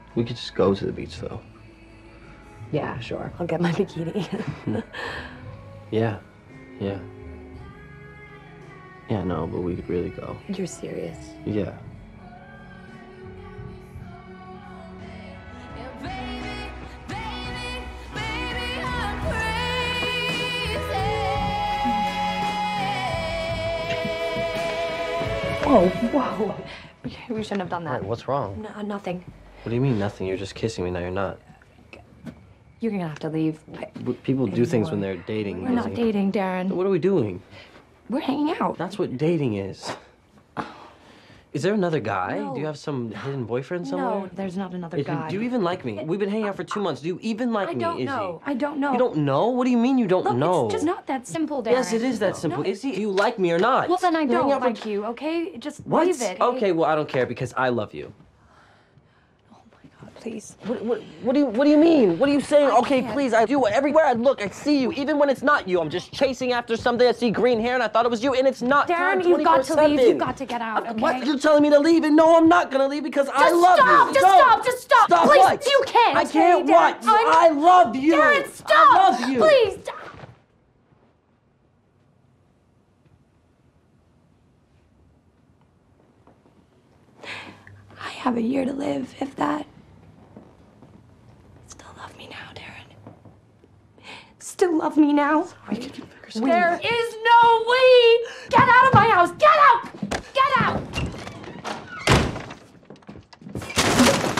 We could just go to the beach, though. Yeah, sure. I'll get my bikini. Yeah. Yeah. Yeah, no, but we could really go. You're serious? Yeah. Whoa, whoa. We shouldn't have done that. Right, what's wrong? No, nothing. What do you mean, nothing? You're just kissing me, now you're not. You're gonna have to leave. People do things when they're dating. We're not dating, Darren. What are we doing? We're hanging out. That's what dating is. Is there another guy? No. Do you have some hidden boyfriend somewhere? No, there's not another guy. Do you even like me? We've been hanging out for 2 months. Do you even like me, I don't Izzy? know. I don't know. You don't know? What do you mean you don't Look, know? it's just not that simple, Darren. Yes, it is that simple. No. Izzy, do you like me or not? Well, then I We're hanging don't out for like you, okay? Just What? leave it. Okay, well, I don't care because I love you. Oh my God, please. What do you mean? What are you saying? Okay, can't. please, I do. Everywhere I look, I see you. Even when it's not you, I'm just chasing after something. I see green hair and I thought it was you, and it's not. Darren, you've got to leave. You've got to get out, okay? What? You're telling me to leave, and no, I'm not gonna leave because I love you. Just No. stop! Just stop! Stop Please, what? you can't. I can't okay, what? Darren? I love you. Darren, stop! I love you. Please, stop. I have a year to live, if that. Still love me now, Darren. Still love me now. There is no way! Get out of my house! Get out!